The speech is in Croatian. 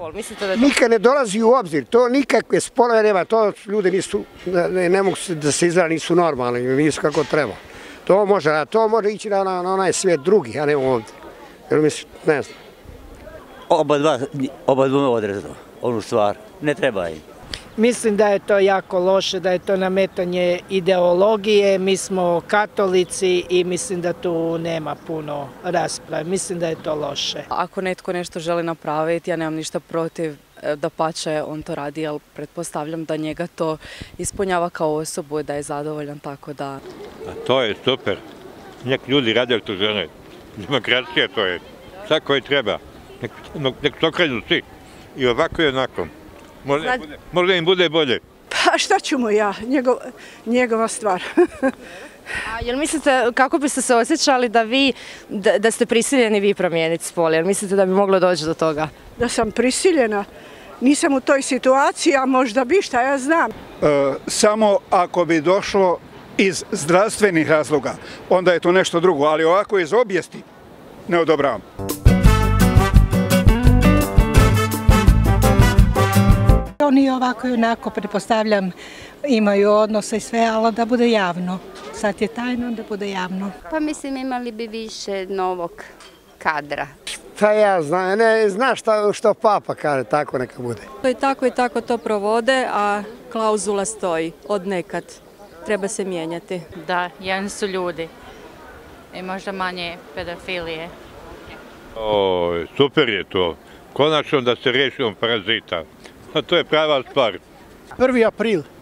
spol? Mislite da je to... Nikad ne dolazi u obzir, to nikakve spolove nema, to ljudi nisu, ne mogu da se izgleda, nisu normalni, nisu kako treba. To može ići na onaj svijet drugi, a ne ovdje. Jer mislim, ne znam. Oba dva odrezno, onu stvar, ne treba im. Mislim da je to jako loše, da je to nametanje ideologije, mi smo katolici i mislim da tu nema puno rasprave, mislim da je to loše. Ako netko nešto želi napraviti, ja nemam ništa protiv, dapače on to radi, ali pretpostavljam da njega to ispunjava kao osobu i da je zadovoljan, tako da... A to je super, nek ljudi rade što žele, demokracija to je, sad koji treba, nek to krenu svi, i ovako i onako. Možda im bude bolje. Pa šta ću mu ja, njegova stvar. A jel mislite, kako biste se osjećali da ste prisiljeni vi promijeniti spol? Jel mislite da bi moglo doći do toga? Da sam prisiljena, nisam u toj situaciji, a možda bi, šta ja znam. Samo ako bi došlo iz zdravstvenih razloga, onda je to nešto drugo, ali ovako iz obijesti ne odobravam. Oni ovako i onako, pretpostavljam, imaju odnose i sve, ali da bude javno. Sad je tajno, da bude javno. Pa mislim, imali bi više novog kadra. Šta ja znam, ne znaš što papa kaže, tako neka bude. I tako to provode, a klauzula stoji od nekad. Treba se mijenjati. Da, jedan su ljudi i možda manje pedofilije. Super je to. Konačno da se riješimo parazita. A to je prava stvar. 1. april.